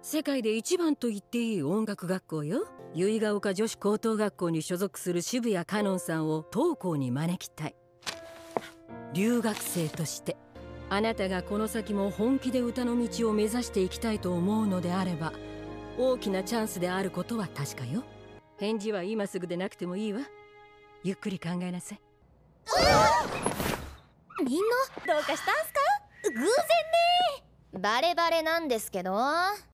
世界で一番と言っていい音楽学校よ。由比ヶ丘女子高等学校に所属する渋谷香音さんを当校に招きたい。留学生として。あなたがこの先も本気で歌の道を目指していきたいと思うのであれば、大きなチャンスであることは確かよ。返事は今すぐでなくてもいいわ。ゆっくり考えなさい。 みんなどうかしたんすか？偶然ね。バレバレなんですけど。